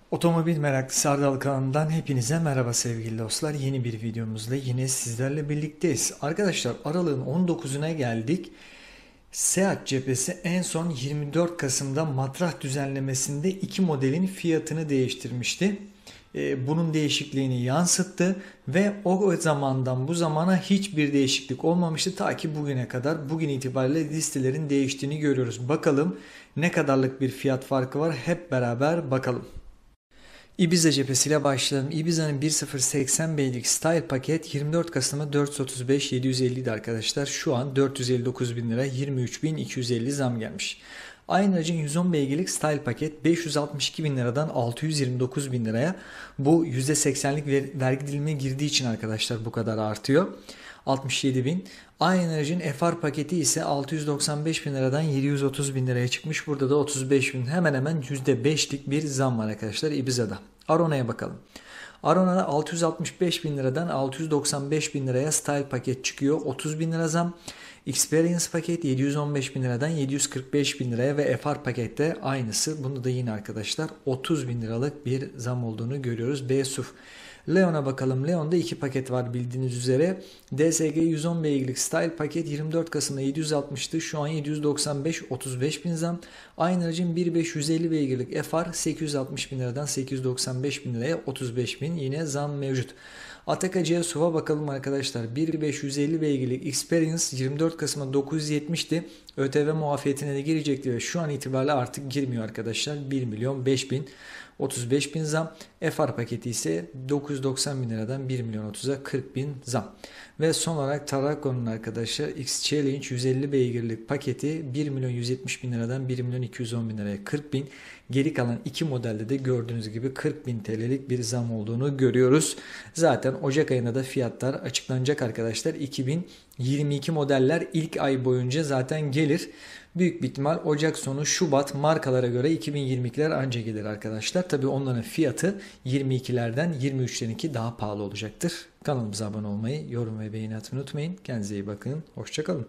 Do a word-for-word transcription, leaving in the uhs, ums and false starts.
Otomobil meraklısı Ardal kanalından hepinize merhaba sevgili dostlar. Yeni bir videomuzla yine sizlerle birlikteyiz. Arkadaşlar aralığın on dokuzuna geldik. Seat cephesi en son yirmi dört Kasım'da matrah düzenlemesinde iki modelin fiyatını değiştirmişti. Bunun değişikliğini yansıttı ve o zamandan bu zamana hiçbir değişiklik olmamıştı ta ki bugüne kadar. Bugün itibariyle listelerin değiştiğini görüyoruz. Bakalım ne kadarlık bir fiyat farkı var, hep beraber bakalım. Ibiza cephesiyle başlayalım. Ibiza'nın bir bin seksen beygirlik Style paket yirmi dört Kasım'a dört yüz otuz beş bin yedi yüz elli idi arkadaşlar. Şu an dört yüz elli dokuz bin lira, yirmi üç bin iki yüz elli zam gelmiş. Aynı aracın yüz on beygirlik Style paket beş yüz altmış iki bin liradan altı yüz yirmi dokuz bin liraya. Bu yüzde seksenlik vergi dilimine girdiği için arkadaşlar bu kadar artıyor. altmış yedi bin. Aynı aracın F R paketi ise altı yüz doksan beş bin liradan yedi yüz otuz bin liraya çıkmış. Burada da otuz beş bin, hemen hemen yüzde beşlik bir zam var arkadaşlar Ibiza'da. Arona'ya bakalım. Arona'da altı yüz altmış beş bin liradan altı yüz doksan beş bin liraya Style paket çıkıyor. otuz bin lira zam. Experience paket yedi yüz on beş bin liradan yedi yüz kırk beş bin liraya ve F R pakette aynısı. Bunu da yine arkadaşlar otuz bin liralık bir zam olduğunu görüyoruz. B S U V. Leon'a bakalım. Leon'da iki paket var bildiğiniz üzere. D S G yüz on beygirlik Style paket yirmi dört Kasım'da yedi yüz altmıştı. Şu an yedi yüz doksan beş, otuz beş bin zam. Aynı aracın bir bin beş yüz elli beygirlik F R sekiz yüz altmış bin liradan sekiz yüz doksan beş bin liraya otuz beş bin yine zam mevcut. Ataka C S U V'a bakalım arkadaşlar. bir bin beş yüz elli beygirlik Experience yirmi dört Kasım'da dokuz yüz yetmişti. ÖTV muafiyetine de girecekti ve şu an itibariyle artık girmiyor arkadaşlar. bir milyon beş bin, otuz beş bin zam. F R paketi ise dokuz yüz doksan bin liradan bir milyon otuza kırk bin zam. Ve son olarak Tarraco'nun arkadaşlar X Challenge yüz elli beygirlik paketi bir milyon yüz yetmiş bin liradan bir milyon iki yüz on bin liraya kırk bin. Geri kalan iki modelde de gördüğünüz gibi kırk bin T L'lik bir zam olduğunu görüyoruz. Zaten Ocak ayında da fiyatlar açıklanacak arkadaşlar. iki bin yirmi iki modeller ilk ay boyunca zaten gelir. Büyük bir ihtimal Ocak sonu Şubat markalara göre iki bin yirmi ikiler anca gelir arkadaşlar. Tabi onların fiyatı yirmi ikilerden yirmi üçlerinki daha pahalı olacaktır. Kanalımıza abone olmayı, yorum ve beğeni atmayı unutmayın. Kendinize iyi bakın. Hoşçakalın.